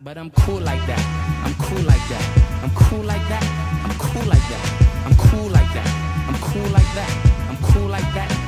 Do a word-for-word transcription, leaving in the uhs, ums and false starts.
But I'm cool like that. I'm cool like that. I'm cool like that. I'm cool like that. I'm cool like that. I'm cool like that. I'm cool like that.